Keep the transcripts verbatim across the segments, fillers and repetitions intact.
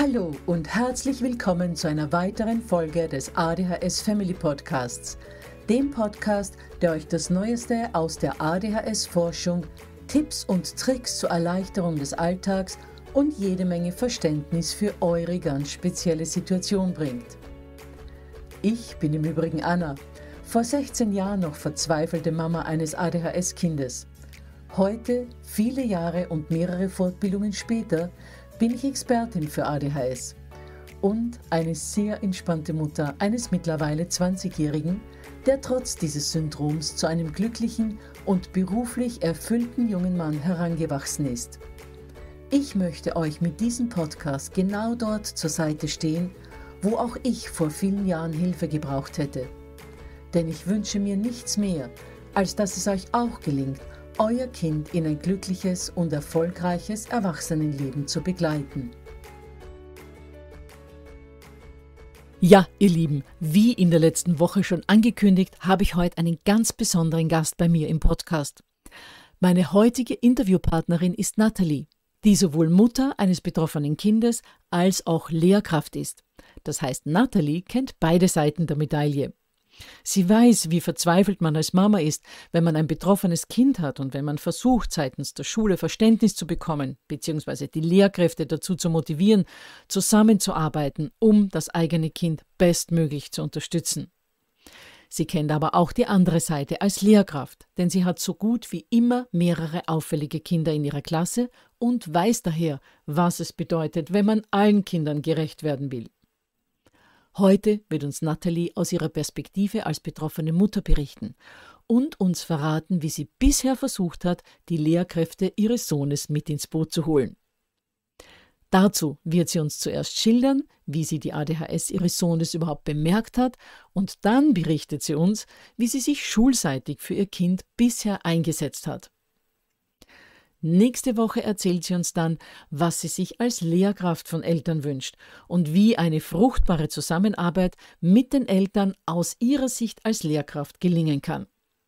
Hallo und herzlich willkommen zu einer weiteren Folge des A D H S Family Podcasts, dem Podcast, der euch das Neueste aus der A D H S-Forschung, Tipps und Tricks zur Erleichterung des Alltags und jede Menge Verständnis für eure ganz spezielle Situation bringt. Ich bin im Übrigen Anna, vor sechzehn Jahren noch verzweifelte Mama eines A D H S-Kindes. Heute, viele Jahre und mehrere Fortbildungen später, bin ich Expertin für A D H S und eine sehr entspannte Mutter eines mittlerweile zwanzigjährigen, der trotz dieses Syndroms zu einem glücklichen und beruflich erfüllten jungen Mann herangewachsen ist. Ich möchte euch mit diesem Podcast genau dort zur Seite stehen, wo auch ich vor vielen Jahren Hilfe gebraucht hätte. Denn ich wünsche mir nichts mehr, als dass es euch auch gelingt, euer Kind in ein glückliches und erfolgreiches Erwachsenenleben zu begleiten. Ja, ihr Lieben, wie in der letzten Woche schon angekündigt, habe ich heute einen ganz besonderen Gast bei mir im Podcast. Meine heutige Interviewpartnerin ist Nathalie, die sowohl Mutter eines betroffenen Kindes als auch Lehrkraft ist. Das heißt, Nathalie kennt beide Seiten der Medaille. Sie weiß, wie verzweifelt man als Mama ist, wenn man ein betroffenes Kind hat und wenn man versucht, seitens der Schule Verständnis zu bekommen, beziehungsweise die Lehrkräfte dazu zu motivieren, zusammenzuarbeiten, um das eigene Kind bestmöglich zu unterstützen. Sie kennt aber auch die andere Seite als Lehrkraft, denn sie hat so gut wie immer mehrere auffällige Kinder in ihrer Klasse und weiß daher, was es bedeutet, wenn man allen Kindern gerecht werden will. Heute wird uns Nathalie aus ihrer Perspektive als betroffene Mutter berichten und uns verraten, wie sie bisher versucht hat, die Lehrkräfte ihres Sohnes mit ins Boot zu holen. Dazu wird sie uns zuerst schildern, wie sie die A D H S ihres Sohnes überhaupt bemerkt hat, und dann berichtet sie uns, wie sie sich schulseitig für ihr Kind bisher eingesetzt hat. Nächste Woche erzählt sie uns dann, was sie sich als Lehrkraft von Eltern wünscht und wie eine fruchtbare Zusammenarbeit mit den Eltern aus ihrer Sicht als Lehrkraft gelingen kann.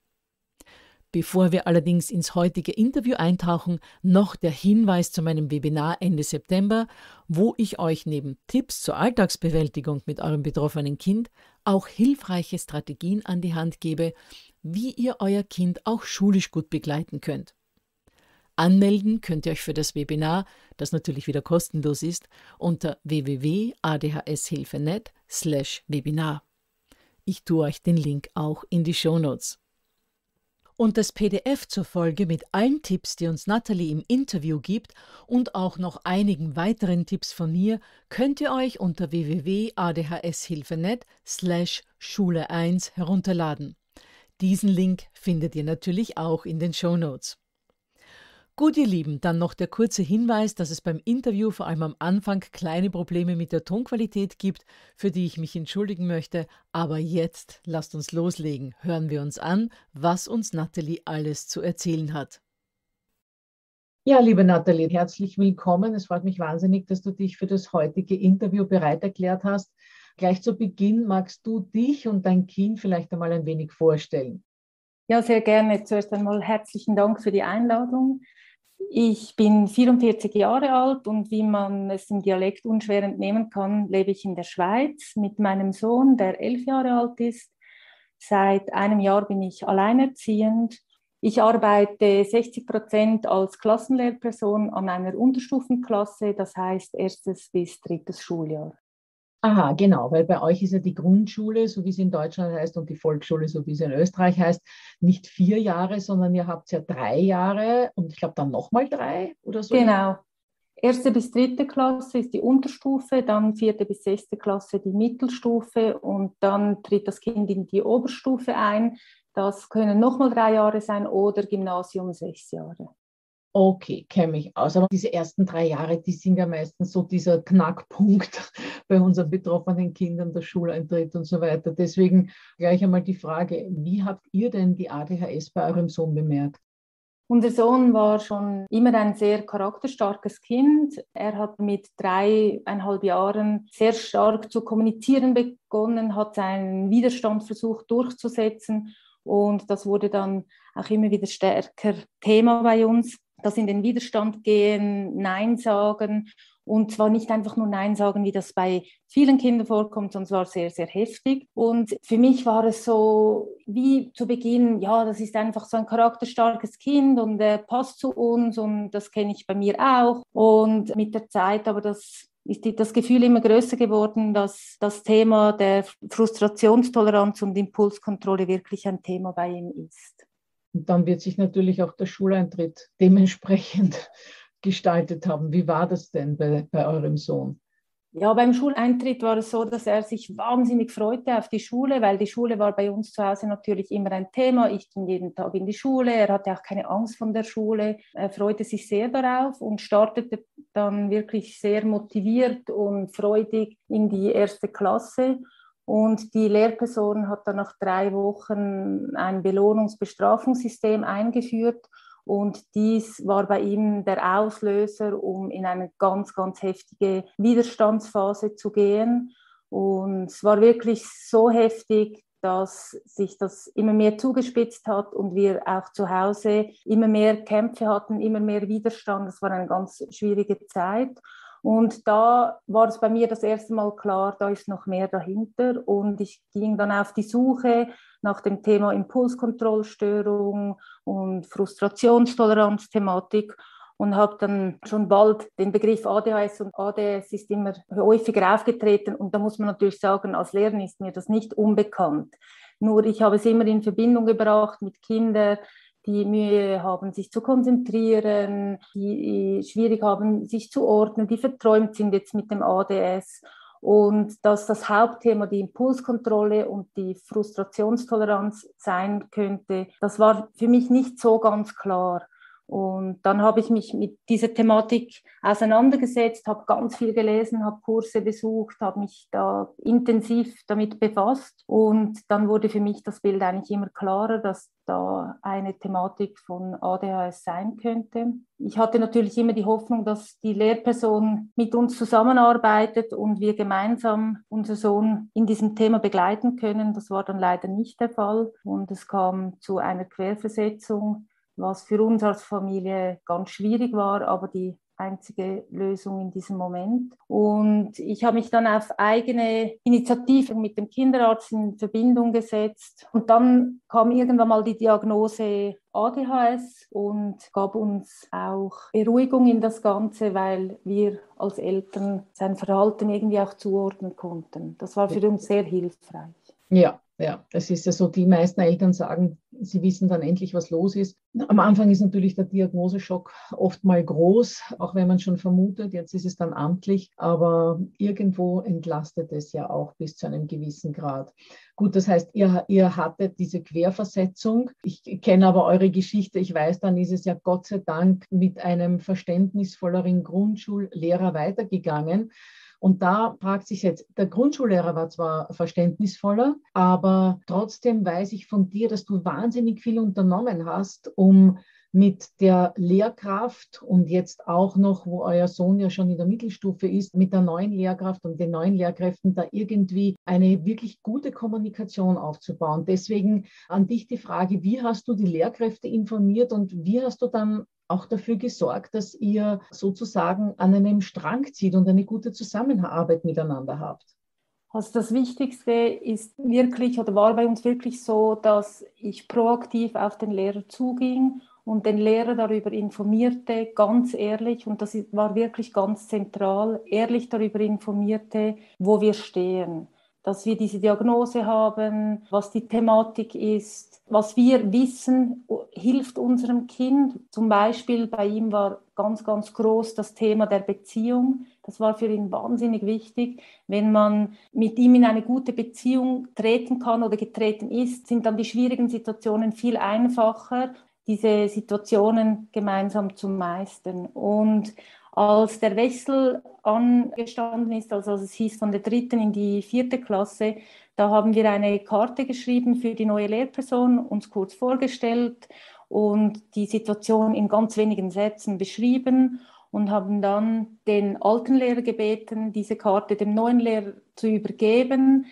Bevor wir allerdings ins heutige Interview eintauchen, noch der Hinweis zu meinem Webinar Ende September, wo ich euch neben Tipps zur Alltagsbewältigung mit eurem betroffenen Kind auch hilfreiche Strategien an die Hand gebe, wie ihr euer Kind auch schulisch gut begleiten könnt. Anmelden könnt ihr euch für das Webinar, das natürlich wieder kostenlos ist, unter w w w punkt a d h s hilfe punkt net slash webinar. Ich tue euch den Link auch in die Shownotes. Und das P D F zur Folge mit allen Tipps, die uns Nathalie im Interview gibt, und auch noch einigen weiteren Tipps von mir, könnt ihr euch unter w w w punkt a d h s hilfe punkt net slash schule eins herunterladen. Diesen Link findet ihr natürlich auch in den Shownotes. Gut, ihr Lieben, dann noch der kurze Hinweis, dass es beim Interview vor allem am Anfang kleine Probleme mit der Tonqualität gibt, für die ich mich entschuldigen möchte. Aber jetzt lasst uns loslegen. Hören wir uns an, was uns Nathalie alles zu erzählen hat. Ja, liebe Nathalie, herzlich willkommen. Es freut mich wahnsinnig, dass du dich für das heutige Interview bereit erklärt hast. Gleich zu Beginn magst du dich und dein Kind vielleicht einmal ein wenig vorstellen. Ja, sehr gerne. Zuerst einmal herzlichen Dank für die Einladung. Ich bin vierundvierzig Jahre alt und wie man es im Dialekt unschwer entnehmen kann, lebe ich in der Schweiz mit meinem Sohn, der elf Jahre alt ist. Seit einem Jahr bin ich alleinerziehend. Ich arbeite sechzig Prozent als Klassenlehrperson an einer Unterstufenklasse, das heißt erstes bis drittes Schuljahr. Aha, genau, weil bei euch ist ja die Grundschule, so wie sie in Deutschland heißt, und die Volksschule, so wie sie in Österreich heißt, nicht vier Jahre, sondern ihr habt ja drei Jahre und ich glaube dann nochmal drei oder so. Genau. Erste bis dritte Klasse ist die Unterstufe, dann vierte bis sechste Klasse die Mittelstufe und dann tritt das Kind in die Oberstufe ein. Das können nochmal drei Jahre sein oder Gymnasium sechs Jahre. Okay, kenne mich aus. Aber diese ersten drei Jahre, die sind ja meistens so dieser Knackpunkt bei unseren betroffenen Kindern, der Schuleintritt und so weiter. Deswegen gleich einmal die Frage, wie habt ihr denn die A D H S bei eurem Sohn bemerkt? Unser Sohn war schon immer ein sehr charakterstarkes Kind. Er hat mit dreieinhalb Jahren sehr stark zu kommunizieren begonnen, hat seinen Widerstand versucht durchzusetzen und das wurde dann auch immer wieder stärker Thema bei uns. Das in den Widerstand gehen, Nein sagen Und zwar nicht einfach nur Nein sagen, wie das bei vielen Kindern vorkommt, sondern es war sehr, sehr heftig. Und für mich war es so, wie zu Beginn, ja, das ist einfach so ein charakterstarkes Kind und äh, passt zu uns und das kenne ich bei mir auch. Und mit der Zeit aber das ist die, das Gefühl immer größer geworden, dass das Thema der Frustrationstoleranz und Impulskontrolle wirklich ein Thema bei ihm ist. Und dann wird sich natürlich auch der Schuleintritt dementsprechend gestaltet haben. Wie war das denn bei, bei eurem Sohn? Ja, beim Schuleintritt war es so, dass er sich wahnsinnig freute auf die Schule, weil die Schule war bei uns zu Hause natürlich immer ein Thema. Ich ging jeden Tag in die Schule, er hatte auch keine Angst von der Schule. Er freute sich sehr darauf und startete dann wirklich sehr motiviert und freudig in die erste Klasse. Und die Lehrperson hat dann nach drei Wochen ein Belohnungs-Bestrafungssystem eingeführt. Und dies war bei ihm der Auslöser, um in eine ganz, ganz heftige Widerstandsphase zu gehen. Und es war wirklich so heftig, dass sich das immer mehr zugespitzt hat und wir auch zu Hause immer mehr Kämpfe hatten, immer mehr Widerstand. Das war eine ganz schwierige Zeit. Und da war es bei mir das erste Mal klar, da ist noch mehr dahinter. Und ich ging dann auf die Suche nach dem Thema Impulskontrollstörung und Frustrationstoleranz-Thematik und habe dann schon bald den Begriff A D H S, und A D S ist immer häufiger aufgetreten. Und da muss man natürlich sagen, als Lehrerin ist mir das nicht unbekannt. Nur ich habe es immer in Verbindung gebracht mit Kindern, die Mühe haben, sich zu konzentrieren, die schwierig haben, sich zu ordnen, die verträumt sind jetzt mit dem A D S. Und dass das Hauptthema die Impulskontrolle und die Frustrationstoleranz sein könnte, das war für mich nicht so ganz klar. Und dann habe ich mich mit dieser Thematik auseinandergesetzt, habe ganz viel gelesen, habe Kurse besucht, habe mich da intensiv damit befasst. Und dann wurde für mich das Bild eigentlich immer klarer, dass da eine Thematik von A D H S sein könnte. Ich hatte natürlich immer die Hoffnung, dass die Lehrperson mit uns zusammenarbeitet und wir gemeinsam unseren Sohn in diesem Thema begleiten können. Das war dann leider nicht der Fall und es kam zu einer Querversetzung, was für uns als Familie ganz schwierig war, aber die einzige Lösung in diesem Moment. Und ich habe mich dann auf eigene Initiative mit dem Kinderarzt in Verbindung gesetzt. Und dann kam irgendwann mal die Diagnose A D H S und gab uns auch Beruhigung in das Ganze, weil wir als Eltern sein Verhalten irgendwie auch zuordnen konnten. Das war für uns sehr hilfreich. Ja, ja, es ist ja so, die meisten Eltern sagen, sie wissen dann endlich, was los ist. Am Anfang ist natürlich der Diagnoseschock oft mal groß, auch wenn man schon vermutet, jetzt ist es dann amtlich, aber irgendwo entlastet es ja auch bis zu einem gewissen Grad. Gut, das heißt, ihr, ihr hattet diese Querversetzung. Ich kenne aber eure Geschichte. Ich weiß, dann ist es ja Gott sei Dank mit einem verständnisvolleren Grundschullehrer weitergegangen. Und da fragt sich jetzt, der Grundschullehrer war zwar verständnisvoller, aber trotzdem weiß ich von dir, dass du wahnsinnig viel unternommen hast, um mit der Lehrkraft und jetzt auch noch, wo euer Sohn ja schon in der Mittelstufe ist, mit der neuen Lehrkraft und den neuen Lehrkräften da irgendwie eine wirklich gute Kommunikation aufzubauen. Deswegen an dich die Frage, wie hast du die Lehrkräfte informiert und wie hast du dann auch dafür gesorgt, dass ihr sozusagen an einem Strang zieht und eine gute Zusammenarbeit miteinander habt? Also das Wichtigste ist wirklich oder war bei uns wirklich so, dass ich proaktiv auf den Lehrer zuging und den Lehrer darüber informierte, ganz ehrlich, und das war wirklich ganz zentral, ehrlich darüber informierte, wo wir stehen, dass wir diese Diagnose haben, was die Thematik ist, was wir wissen, hilft unserem Kind. Zum Beispiel bei ihm war ganz, ganz groß das Thema der Beziehung. Das war für ihn wahnsinnig wichtig. Wenn man mit ihm in eine gute Beziehung treten kann oder getreten ist, sind dann die schwierigen Situationen viel einfacher, diese Situationen gemeinsam zu meistern. Und als der Wechsel angestanden ist, also als es hieß von der dritten in die vierte Klasse, da haben wir eine Karte geschrieben für die neue Lehrperson, uns kurz vorgestellt und die Situation in ganz wenigen Sätzen beschrieben und haben dann den alten Lehrer gebeten, diese Karte dem neuen Lehrer zu übergeben,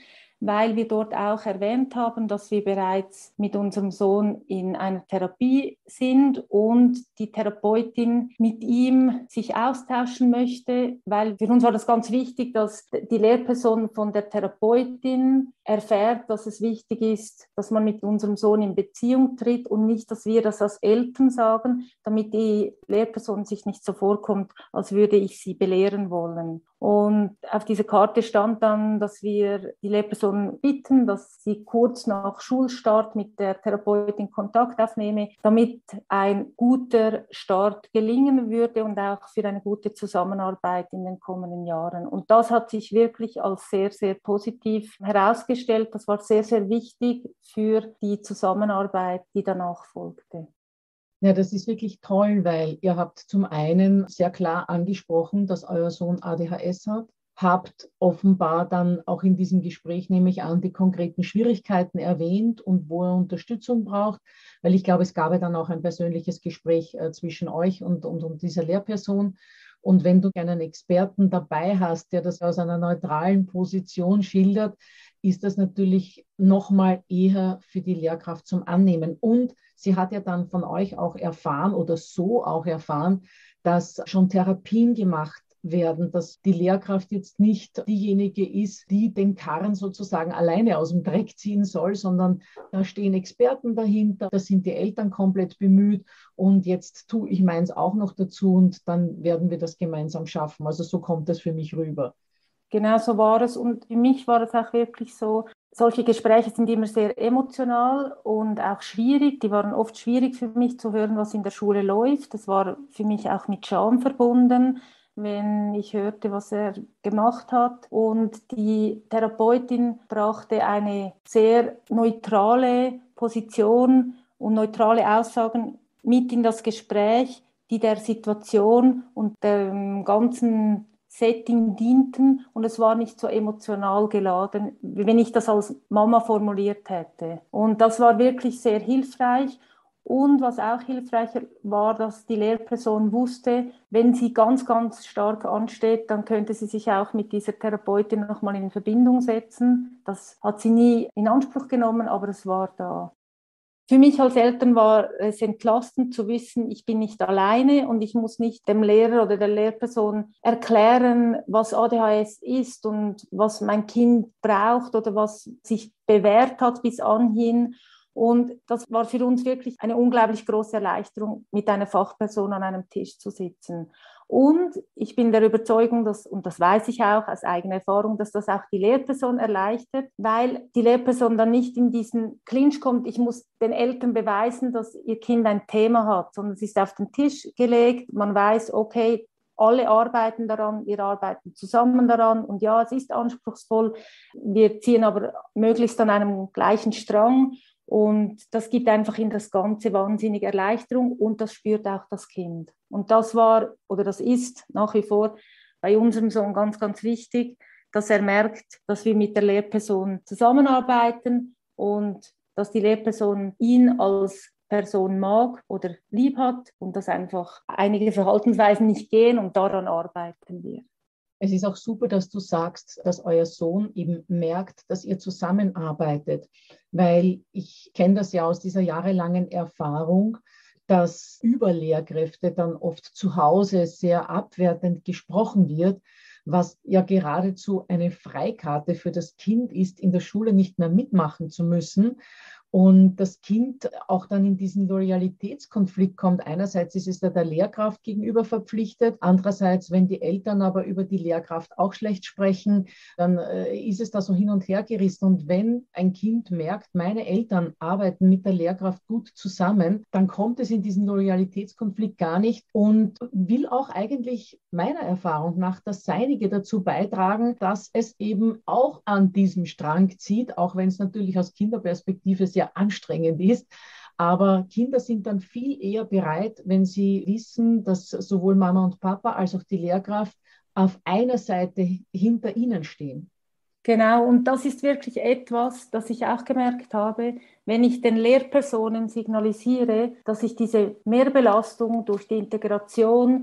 weil wir dort auch erwähnt haben, dass wir bereits mit unserem Sohn in einer Therapie sind und die Therapeutin mit ihm sich austauschen möchte, weil für uns war das ganz wichtig, dass die Lehrperson von der Therapeutin erfährt, dass es wichtig ist, dass man mit unserem Sohn in Beziehung tritt und nicht, dass wir das als Eltern sagen, damit die Lehrperson sich nicht so vorkommt, als würde ich sie belehren wollen. Und auf dieser Karte stand dann, dass wir die Lehrperson bitten, dass sie kurz nach Schulstart mit der Therapeutin Kontakt aufnehme, damit ein guter Start gelingen würde und auch für eine gute Zusammenarbeit in den kommenden Jahren. Und das hat sich wirklich als sehr, sehr positiv herausgestellt. Das war sehr, sehr wichtig für die Zusammenarbeit, die danach folgte. Ja, das ist wirklich toll, weil ihr habt zum einen sehr klar angesprochen, dass euer Sohn A D H S hat, habt offenbar dann auch in diesem Gespräch, nehme ich an, die konkreten Schwierigkeiten erwähnt und wo er Unterstützung braucht, weil ich glaube, es gab ja dann auch ein persönliches Gespräch äh, zwischen euch und, und, und dieser Lehrperson. Und wenn du einen Experten dabei hast, der das aus einer neutralen Position schildert, ist das natürlich nochmal eher für die Lehrkraft zum Annehmen. Und sie hat ja dann von euch auch erfahren oder so auch erfahren, dass schon Therapien gemacht werden, dass die Lehrkraft jetzt nicht diejenige ist, die den Karren sozusagen alleine aus dem Dreck ziehen soll, sondern da stehen Experten dahinter, da sind die Eltern komplett bemüht und jetzt tue ich meins auch noch dazu und dann werden wir das gemeinsam schaffen. Also so kommt das für mich rüber. Genau so war es und für mich war es auch wirklich so, solche Gespräche sind immer sehr emotional und auch schwierig. Die waren oft schwierig für mich zu hören, was in der Schule läuft. Das war für mich auch mit Scham verbunden, wenn ich hörte, was er gemacht hat. Und die Therapeutin brachte eine sehr neutrale Position und neutrale Aussagen mit in das Gespräch, die der Situation und dem ganzen Setting dienten und es war nicht so emotional geladen, wie wenn ich das als Mama formuliert hätte. Und das war wirklich sehr hilfreich. Und was auch hilfreich war, dass die Lehrperson wusste, wenn sie ganz, ganz stark ansteht, dann könnte sie sich auch mit dieser Therapeutin nochmal in Verbindung setzen. Das hat sie nie in Anspruch genommen, aber es war da. Für mich als Eltern war es entlastend zu wissen, ich bin nicht alleine und ich muss nicht dem Lehrer oder der Lehrperson erklären, was A D H S ist und was mein Kind braucht oder was sich bewährt hat bis anhin. Und das war für uns wirklich eine unglaublich große Erleichterung, mit einer Fachperson an einem Tisch zu sitzen. Und ich bin der Überzeugung, dass, und das weiß ich auch aus eigener Erfahrung, dass das auch die Lehrperson erleichtert, weil die Lehrperson dann nicht in diesen Clinch kommt, ich muss den Eltern beweisen, dass ihr Kind ein Thema hat, sondern es ist auf den Tisch gelegt, man weiß, okay, alle arbeiten daran, wir arbeiten zusammen daran und ja, es ist anspruchsvoll, wir ziehen aber möglichst an einem gleichen Strang. Und das gibt einfach in das Ganze wahnsinnige Erleichterung und das spürt auch das Kind. Und das war oder das ist nach wie vor bei unserem Sohn ganz, ganz wichtig, dass er merkt, dass wir mit der Lehrperson zusammenarbeiten und dass die Lehrperson ihn als Person mag oder lieb hat und dass einfach einige Verhaltensweisen nicht gehen und daran arbeiten wir. Es ist auch super, dass du sagst, dass euer Sohn eben merkt, dass ihr zusammenarbeitet, weil ich kenne das ja aus dieser jahrelangen Erfahrung, dass über Lehrkräfte dann oft zu Hause sehr abwertend gesprochen wird, was ja geradezu eine Freikarte für das Kind ist, in der Schule nicht mehr mitmachen zu müssen. Und das Kind auch dann in diesen Loyalitätskonflikt kommt. Einerseits ist es da der Lehrkraft gegenüber verpflichtet, andererseits, wenn die Eltern aber über die Lehrkraft auch schlecht sprechen, dann äh, ist es da so hin und her gerissen. Und wenn ein Kind merkt, meine Eltern arbeiten mit der Lehrkraft gut zusammen, dann kommt es in diesen Loyalitätskonflikt gar nicht und will auch eigentlich meiner Erfahrung nach das Seinige dazu beitragen, dass es eben auch an diesem Strang zieht, auch wenn es natürlich aus Kinderperspektive sehr anstrengend ist. Aber Kinder sind dann viel eher bereit, wenn sie wissen, dass sowohl Mama und Papa als auch die Lehrkraft auf einer Seite hinter ihnen stehen. Genau, und das ist wirklich etwas, das ich auch gemerkt habe, wenn ich den Lehrpersonen signalisiere, dass ich diese Mehrbelastung durch die Integration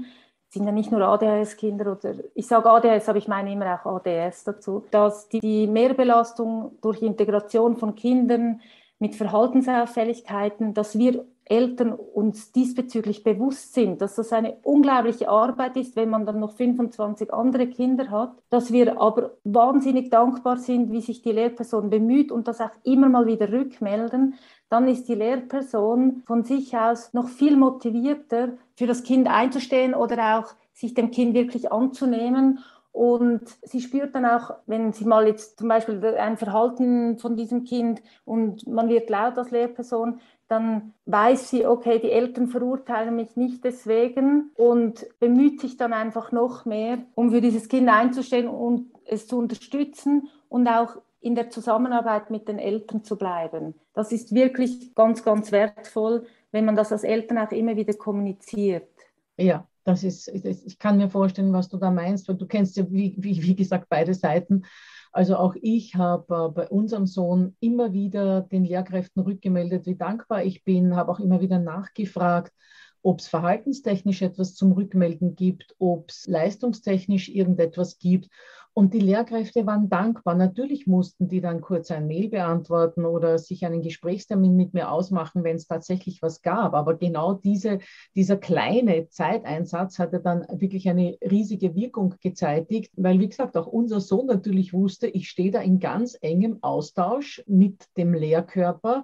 sind ja nicht nur A D H S-Kinder oder ich sage A D H S, aber ich meine immer auch A D S dazu, dass die, die Mehrbelastung durch Integration von Kindern mit Verhaltensauffälligkeiten, dass wir Eltern uns diesbezüglich bewusst sind, dass das eine unglaubliche Arbeit ist, wenn man dann noch fünfundzwanzig andere Kinder hat, dass wir aber wahnsinnig dankbar sind, wie sich die Lehrperson bemüht und das auch immer mal wieder rückmelden, dann ist die Lehrperson von sich aus noch viel motivierter, für das Kind einzustehen oder auch sich dem Kind wirklich anzunehmen. Und sie spürt dann auch, wenn sie mal jetzt zum Beispiel ein Verhalten von diesem Kind und man wird laut als Lehrperson, dann weiß sie, okay, die Eltern verurteilen mich nicht deswegen und bemüht sich dann einfach noch mehr, um für dieses Kind einzustehen und es zu unterstützen und auch in der Zusammenarbeit mit den Eltern zu bleiben. Das ist wirklich ganz, ganz wertvoll, wenn man das als Eltern auch immer wieder kommuniziert. Ja, das ist, ich kann mir vorstellen, was du da meinst, weil du kennst ja, wie, wie, wie gesagt, beide Seiten. Also auch ich habe äh, bei unserem Sohn immer wieder den Lehrkräften rückgemeldet, wie dankbar ich bin, habe auch immer wieder nachgefragt, ob es verhaltenstechnisch etwas zum Rückmelden gibt, ob es leistungstechnisch irgendetwas gibt. Und die Lehrkräfte waren dankbar. Natürlich mussten die dann kurz ein Mail beantworten oder sich einen Gesprächstermin mit mir ausmachen, wenn es tatsächlich was gab. Aber genau diese, dieser kleine Zeiteinsatz hatte dann wirklich eine riesige Wirkung gezeitigt, weil, wie gesagt, auch unser Sohn natürlich wusste, ich stehe da in ganz engem Austausch mit dem Lehrkörper.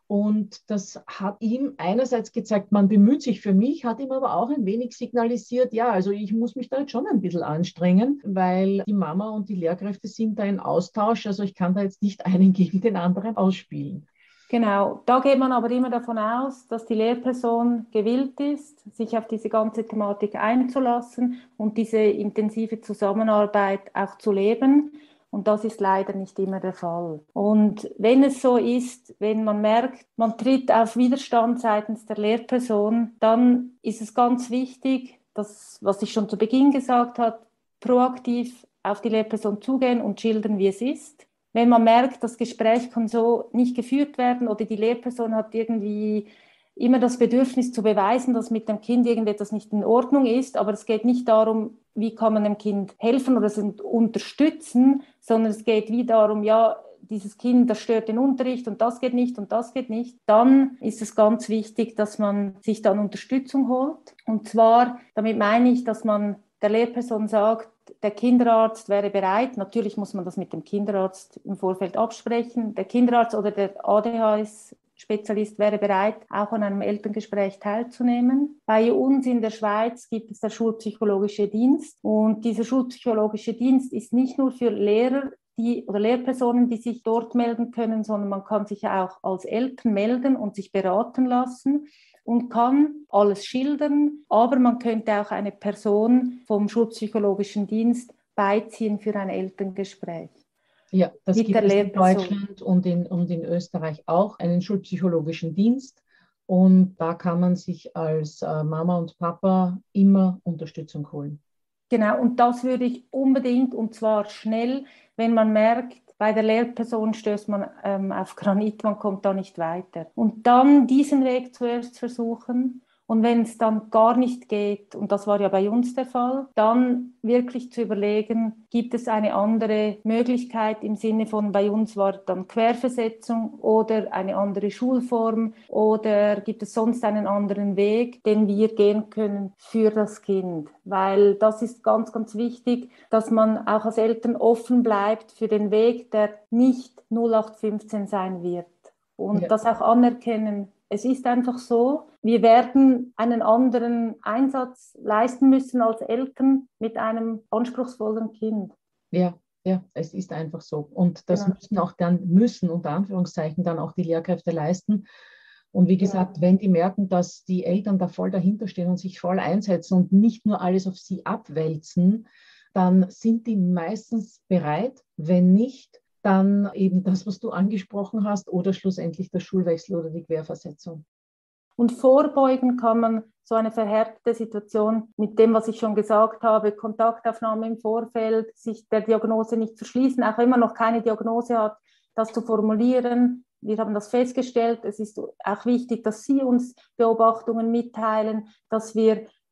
Und das hat ihm einerseits gezeigt, man bemüht sich für mich, hat ihm aber auch ein wenig signalisiert, ja, also ich muss mich da jetzt schon ein bisschen anstrengen, weil die Mama und die Lehrkräfte sind da in Austausch, also ich kann da jetzt nicht einen gegen den anderen ausspielen. Genau, da geht man aber immer davon aus, dass die Lehrperson gewillt ist, sich auf diese ganze Thematik einzulassen und diese intensive Zusammenarbeit auch zu leben. Und das ist leider nicht immer der Fall. Und wenn es so ist, wenn man merkt, man tritt auf Widerstand seitens der Lehrperson, dann ist es ganz wichtig, dass, was ich schon zu Beginn gesagt habe, proaktiv auf die Lehrperson zugehen und schildern, wie es ist. Wenn man merkt, das Gespräch kann so nicht geführt werden oder die Lehrperson hat irgendwie immer das Bedürfnis zu beweisen, dass mit dem Kind irgendetwas nicht in Ordnung ist, aber es geht nicht darum, wie kann man dem Kind helfen oder es unterstützen, sondern es geht wie darum, ja, dieses Kind, das stört den Unterricht und das geht nicht und das geht nicht, dann ist es ganz wichtig, dass man sich dann Unterstützung holt. Und zwar, damit meine ich, dass man der Lehrperson sagt, der Kinderarzt wäre bereit, natürlich muss man das mit dem Kinderarzt im Vorfeld absprechen, der Kinderarzt oder der A D H S-Spezialist wäre bereit, auch an einem Elterngespräch teilzunehmen. Bei uns in der Schweiz gibt es den Schulpsychologischen Dienst und dieser Schulpsychologische Dienst ist nicht nur für Lehrer die, oder Lehrpersonen, die sich dort melden können, sondern man kann sich auch als Eltern melden und sich beraten lassen und kann alles schildern, aber man könnte auch eine Person vom Schulpsychologischen Dienst beiziehen für ein Elterngespräch. Ja, das Mit der gibt es in Lehrperson. Deutschland und in, und in Österreich auch, einen schulpsychologischen Dienst. Und da kann man sich als äh, Mama und Papa immer Unterstützung holen. Genau, und das würde ich unbedingt, und zwar schnell, wenn man merkt, bei der Lehrperson stößt man ähm, auf Granit, man kommt da nicht weiter. Und dann diesen Weg zuerst versuchen. Und wenn es dann gar nicht geht, und das war ja bei uns der Fall, dann wirklich zu überlegen, gibt es eine andere Möglichkeit im Sinne von, bei uns war dann Querversetzung oder eine andere Schulform oder gibt es sonst einen anderen Weg, den wir gehen können für das Kind. Weil das ist ganz, ganz wichtig, dass man auch als Eltern offen bleibt für den Weg, der nicht null acht fünfzehn sein wird. Und Ja. das auch anerkennen. Es ist einfach so, wir werden einen anderen Einsatz leisten müssen als Eltern mit einem anspruchsvollen Kind. Ja, ja, es ist einfach so. Und das Genau. müssen auch dann, müssen unter Anführungszeichen dann auch die Lehrkräfte leisten. Und wie gesagt, wenn die merken, dass die Eltern da voll dahinter stehen und sich voll einsetzen und nicht nur alles auf sie abwälzen, dann sind die meistens bereit. Wenn nicht, dann eben das, was du angesprochen hast, oder schlussendlich der Schulwechsel oder die Querversetzung. Und vorbeugen kann man so eine verhärtete Situation mit dem, was ich schon gesagt habe, Kontaktaufnahme im Vorfeld, sich der Diagnose nicht zu schließen, auch wenn man noch keine Diagnose hat, das zu formulieren. Wir haben das festgestellt. Es ist auch wichtig, dass Sie uns Beobachtungen mitteilen, dass wir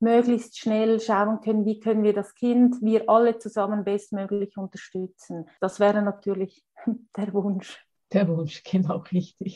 möglichst schnell schauen können, wie können wir das Kind, wir alle zusammen bestmöglich unterstützen. Das wäre natürlich der Wunsch. Der Wunsch, genau richtig.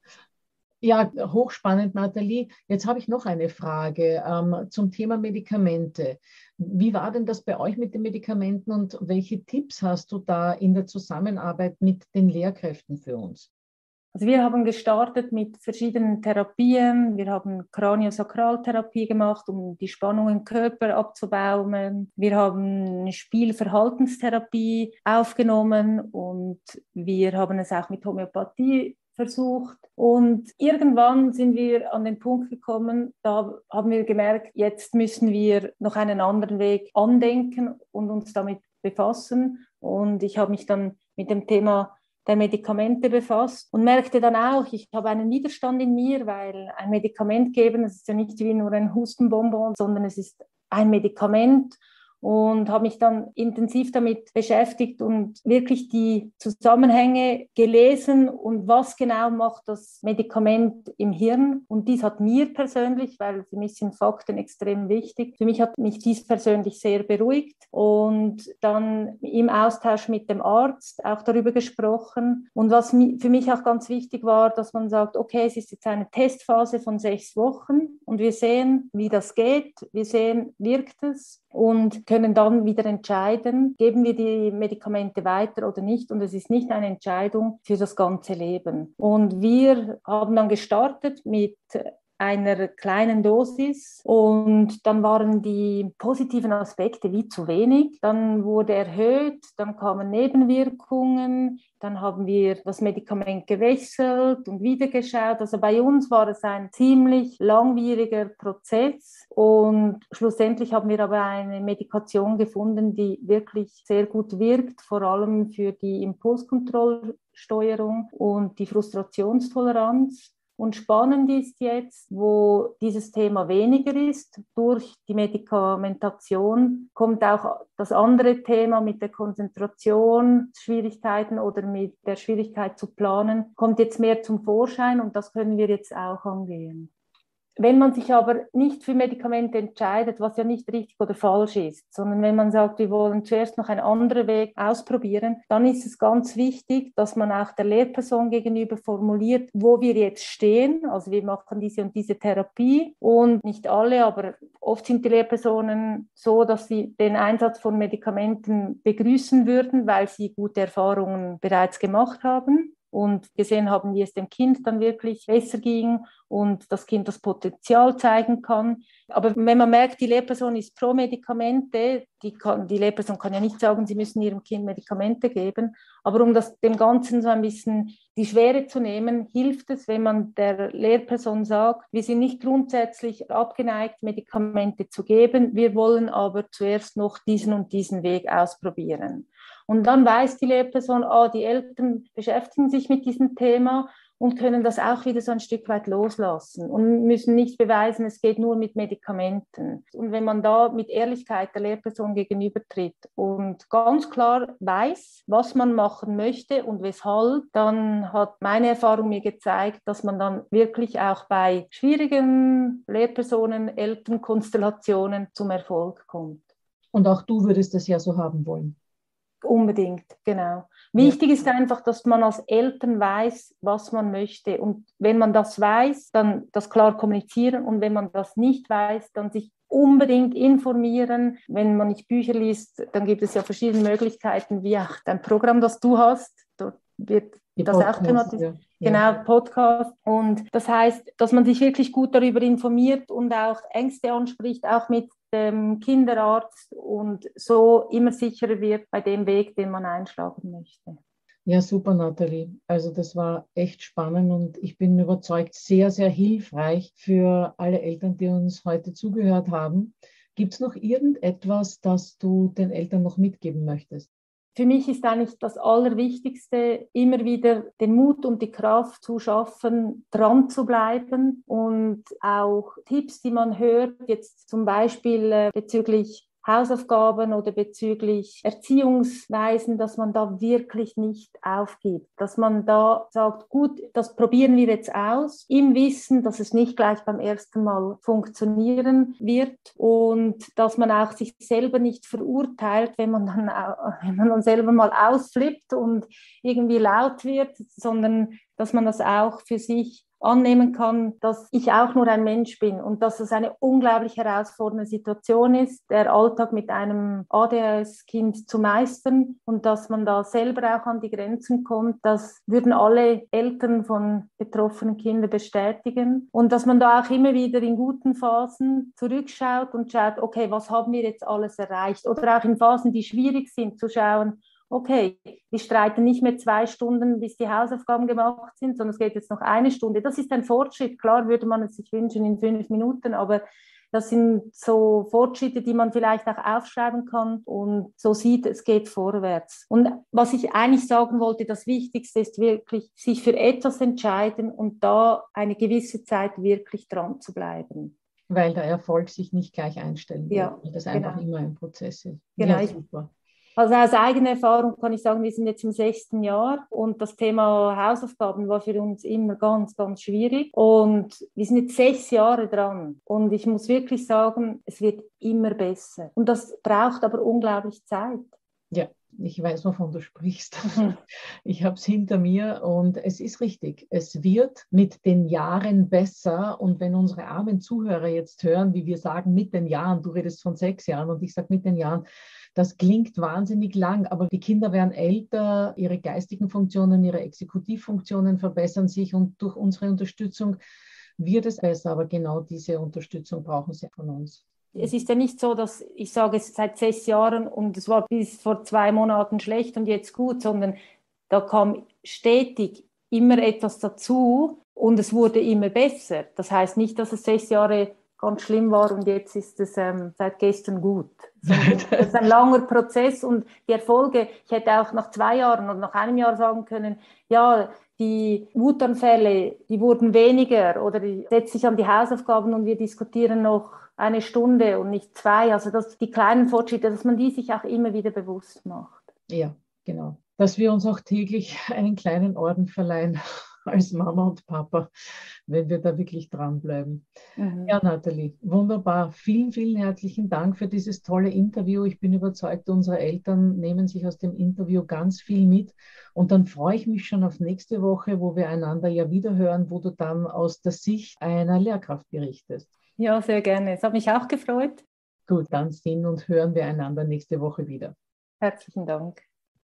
Ja, hochspannend, Nathalie. Jetzt habe ich noch eine Frage ähm, zum Thema Medikamente. Wie war denn das bei euch mit den Medikamenten und welche Tipps hast du da in der Zusammenarbeit mit den Lehrkräften für uns? Also wir haben gestartet mit verschiedenen Therapien. Wir haben Kraniosakraltherapie gemacht, um die Spannung im Körper abzubauen. Wir haben eine Spielverhaltenstherapie aufgenommen und wir haben es auch mit Homöopathie versucht. Und irgendwann sind wir an den Punkt gekommen, da haben wir gemerkt, jetzt müssen wir noch einen anderen Weg andenken und uns damit befassen. Und ich habe mich dann mit dem Thema der Medikamente befasst und merkte dann auch, ich habe einen Widerstand in mir, weil ein Medikament geben, das ist ja nicht wie nur ein Hustenbonbon, sondern es ist ein Medikament. Und habe mich dann intensiv damit beschäftigt und wirklich die Zusammenhänge gelesen und was genau macht das Medikament im Hirn. Und dies hat mir persönlich, weil für mich sind Fakten extrem wichtig, für mich hat mich dies persönlich sehr beruhigt und dann im Austausch mit dem Arzt auch darüber gesprochen. Und was für mich auch ganz wichtig war, dass man sagt, okay, es ist jetzt eine Testphase von sechs Wochen und wir sehen, wie das geht, wir sehen, wirkt es und können dann wieder entscheiden, geben wir die Medikamente weiter oder nicht. Und es ist nicht eine Entscheidung für das ganze Leben. Und wir haben dann gestartet mit einer kleinen Dosis und dann waren die positiven Aspekte wie zu wenig. Dann wurde erhöht, dann kamen Nebenwirkungen, dann haben wir das Medikament gewechselt und wieder geschaut. Also bei uns war es ein ziemlich langwieriger Prozess und schlussendlich haben wir aber eine Medikation gefunden, die wirklich sehr gut wirkt, vor allem für die Impulskontrollsteuerung und die Frustrationstoleranz. Und spannend ist jetzt, wo dieses Thema weniger ist, durch die Medikamentation kommt auch das andere Thema mit der Konzentration, Schwierigkeiten oder mit der Schwierigkeit zu planen, kommt jetzt mehr zum Vorschein und das können wir jetzt auch angehen. Wenn man sich aber nicht für Medikamente entscheidet, was ja nicht richtig oder falsch ist, sondern wenn man sagt, wir wollen zuerst noch einen anderen Weg ausprobieren, dann ist es ganz wichtig, dass man auch der Lehrperson gegenüber formuliert, wo wir jetzt stehen. Also wir machen diese und diese Therapie und nicht alle, aber oft sind die Lehrpersonen so, dass sie den Einsatz von Medikamenten begrüßen würden, weil sie gute Erfahrungen bereits gemacht haben und gesehen haben, wie es dem Kind dann wirklich besser ging und das Kind das Potenzial zeigen kann. Aber wenn man merkt, die Lehrperson ist pro Medikamente, die, kann, die Lehrperson kann ja nicht sagen, sie müssen ihrem Kind Medikamente geben, aber um das dem Ganzen so ein bisschen die Schwere zu nehmen, hilft es, wenn man der Lehrperson sagt, wir sind nicht grundsätzlich abgeneigt, Medikamente zu geben, wir wollen aber zuerst noch diesen und diesen Weg ausprobieren. Und dann weiß die Lehrperson, ah, die Eltern beschäftigen sich mit diesem Thema und können das auch wieder so ein Stück weit loslassen und müssen nicht beweisen, es geht nur mit Medikamenten. Und wenn man da mit Ehrlichkeit der Lehrperson gegenübertritt und ganz klar weiß, was man machen möchte und weshalb, dann hat meine Erfahrung mir gezeigt, dass man dann wirklich auch bei schwierigen Lehrpersonen, Elternkonstellationen zum Erfolg kommt. Und auch du würdest das ja so haben wollen. Unbedingt, genau. Wichtig ist einfach, dass man als Eltern weiß, was man möchte. Und wenn man das weiß, dann das klar kommunizieren. Und wenn man das nicht weiß, dann sich unbedingt informieren. Wenn man nicht Bücher liest, dann gibt es ja verschiedene Möglichkeiten, wie auch dein Programm, das du hast. Dort wird Die das Podcast, auch thematisiert. Ja. Genau, Ja. Podcast. Und das heißt, dass man sich wirklich gut darüber informiert und auch Ängste anspricht, auch mit dem Kinderarzt und so immer sicherer wird bei dem Weg, den man einschlagen möchte. Ja, super, Nathalie. Also das war echt spannend und ich bin überzeugt, sehr, sehr hilfreich für alle Eltern, die uns heute zugehört haben. Gibt es noch irgendetwas, das du den Eltern noch mitgeben möchtest? Für mich ist eigentlich das Allerwichtigste, immer wieder den Mut und die Kraft zu schaffen, dran zu bleiben und auch Tipps, die man hört, jetzt zum Beispiel äh, bezüglich Hausaufgaben oder bezüglich Erziehungsweisen, dass man da wirklich nicht aufgibt, dass man da sagt, gut, das probieren wir jetzt aus, im Wissen, dass es nicht gleich beim ersten Mal funktionieren wird und dass man auch sich selber nicht verurteilt, wenn man dann, wenn man dann selber mal ausflippt und irgendwie laut wird, sondern dass man das auch für sich annehmen kann, dass ich auch nur ein Mensch bin und dass es eine unglaublich herausfordernde Situation ist, der Alltag mit einem A D H S-Kind zu meistern und dass man da selber auch an die Grenzen kommt. Das würden alle Eltern von betroffenen Kindern bestätigen und dass man da auch immer wieder in guten Phasen zurückschaut und schaut, okay, was haben wir jetzt alles erreicht? Oder auch in Phasen, die schwierig sind, zu schauen, okay, wir streiten nicht mehr zwei Stunden, bis die Hausaufgaben gemacht sind, sondern es geht jetzt noch eine Stunde. Das ist ein Fortschritt. Klar würde man es sich wünschen in fünf Minuten, aber das sind so Fortschritte, die man vielleicht auch aufschreiben kann und so sieht, es geht vorwärts. Und was ich eigentlich sagen wollte, das Wichtigste ist wirklich, sich für etwas entscheiden und da eine gewisse Zeit wirklich dran zu bleiben. Weil der Erfolg sich nicht gleich einstellen wird, ja, weil das einfach genau. immer ein Prozess ist. Genau, ja, ich, super. Also aus eigener Erfahrung kann ich sagen, wir sind jetzt im sechsten Jahr und das Thema Hausaufgaben war für uns immer ganz, ganz schwierig. Und wir sind jetzt sechs Jahre dran und ich muss wirklich sagen, es wird immer besser. Und das braucht aber unglaublich Zeit. Ja, ich weiß, wovon du sprichst. Mhm. Ich habe es hinter mir und es ist richtig. Es wird mit den Jahren besser und wenn unsere armen Zuhörer jetzt hören, wie wir sagen, mit den Jahren, du redest von sechs Jahren und ich sage mit den Jahren, das klingt wahnsinnig lang, aber die Kinder werden älter, ihre geistigen Funktionen, ihre Exekutivfunktionen verbessern sich und durch unsere Unterstützung wird es besser, aber genau diese Unterstützung brauchen sie von uns. Es ist ja nicht so, dass ich sage, es seit sechs Jahren und es war bis vor zwei Monaten schlecht und jetzt gut, sondern da kam stetig immer etwas dazu und es wurde immer besser. Das heißt nicht, dass es sechs Jahre ganz schlimm war und jetzt ist es ähm, seit gestern gut. Das ist ein langer Prozess und die Erfolge, ich hätte auch nach zwei Jahren oder nach einem Jahr sagen können, ja, die Wutanfälle, die wurden weniger oder die setze ich an die Hausaufgaben und wir diskutieren noch eine Stunde und nicht zwei. Also dass die kleinen Fortschritte, dass man die sich auch immer wieder bewusst macht. Ja, genau. Dass wir uns auch täglich einen kleinen Orden verleihen als Mama und Papa, wenn wir da wirklich dranbleiben. Mhm. Ja, Nathalie, wunderbar. Vielen, vielen herzlichen Dank für dieses tolle Interview. Ich bin überzeugt, unsere Eltern nehmen sich aus dem Interview ganz viel mit. Und dann freue ich mich schon auf nächste Woche, wo wir einander ja wieder hören, wo du dann aus der Sicht einer Lehrkraft berichtest. Ja, sehr gerne. Es hat mich auch gefreut. Gut, dann sehen und hören wir einander nächste Woche wieder. Herzlichen Dank.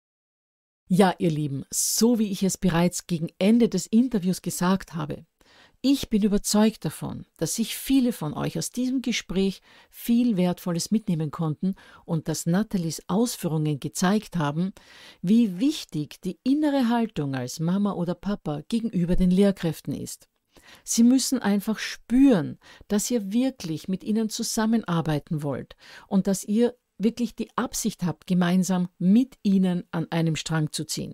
Ja, ihr Lieben, so wie ich es bereits gegen Ende des Interviews gesagt habe, ich bin überzeugt davon, dass sich viele von euch aus diesem Gespräch viel Wertvolles mitnehmen konnten und dass Nathalies Ausführungen gezeigt haben, wie wichtig die innere Haltung als Mama oder Papa gegenüber den Lehrkräften ist. Sie müssen einfach spüren, dass ihr wirklich mit ihnen zusammenarbeiten wollt und dass ihr wirklich die Absicht habt, gemeinsam mit ihnen an einem Strang zu ziehen.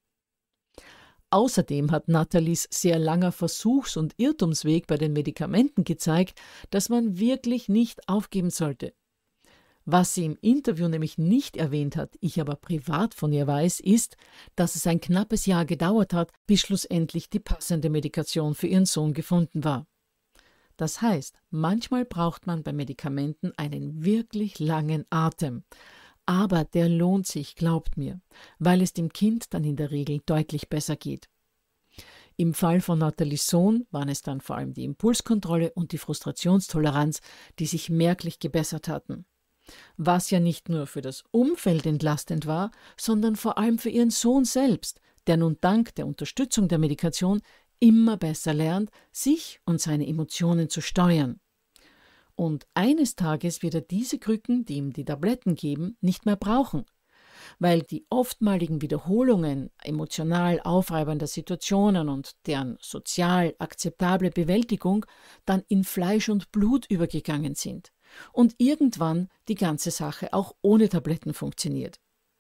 Außerdem hat Nathalies sehr langer Versuchs- und Irrtumsweg bei den Medikamenten gezeigt, dass man wirklich nicht aufgeben sollte. Was sie im Interview nämlich nicht erwähnt hat, ich aber privat von ihr weiß, ist, dass es ein knappes Jahr gedauert hat, bis schlussendlich die passende Medikation für ihren Sohn gefunden war. Das heißt, manchmal braucht man bei Medikamenten einen wirklich langen Atem. Aber der lohnt sich, glaubt mir, weil es dem Kind dann in der Regel deutlich besser geht. Im Fall von Nathalies Sohn waren es dann vor allem die Impulskontrolle und die Frustrationstoleranz, die sich merklich gebessert hatten. Was ja nicht nur für das Umfeld entlastend war, sondern vor allem für ihren Sohn selbst, der nun dank der Unterstützung der Medikation immer besser lernt, sich und seine Emotionen zu steuern. Und eines Tages wird er diese Krücken, die ihm die Tabletten geben, nicht mehr brauchen, weil die oftmaligen Wiederholungen emotional aufreibender Situationen und deren sozial akzeptable Bewältigung dann in Fleisch und Blut übergegangen sind und irgendwann die ganze Sache auch ohne Tabletten funktioniert.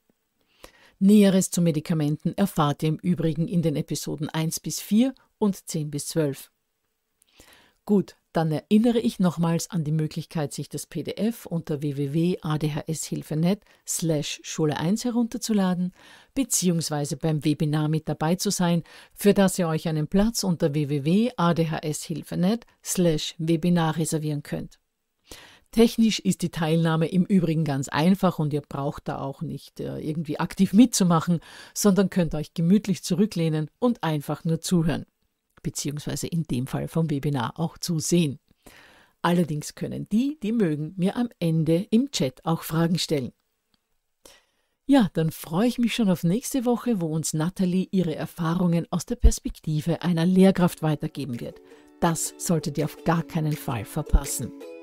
Näheres zu Medikamenten erfahrt ihr im Übrigen in den Episoden eins bis vier und zehn bis zwölf. Gut, dann erinnere ich nochmals an die Möglichkeit, sich das P D F unter w w w punkt a d h s hilfe punkt net slash Schule eins herunterzuladen, beziehungsweise beim Webinar mit dabei zu sein, für das ihr euch einen Platz unter w w w punkt a d h s hilfe punkt net slash Webinar reservieren könnt. Technisch ist die Teilnahme im Übrigen ganz einfach und ihr braucht da auch nicht äh, irgendwie aktiv mitzumachen, sondern könnt euch gemütlich zurücklehnen und einfach nur zuhören, beziehungsweise in dem Fall vom Webinar auch zusehen. Allerdings können die, die mögen, mir am Ende im Chat auch Fragen stellen. Ja, dann freue ich mich schon auf nächste Woche, wo uns Nathalie ihre Erfahrungen aus der Perspektive einer Lehrkraft weitergeben wird. Das solltet ihr auf gar keinen Fall verpassen.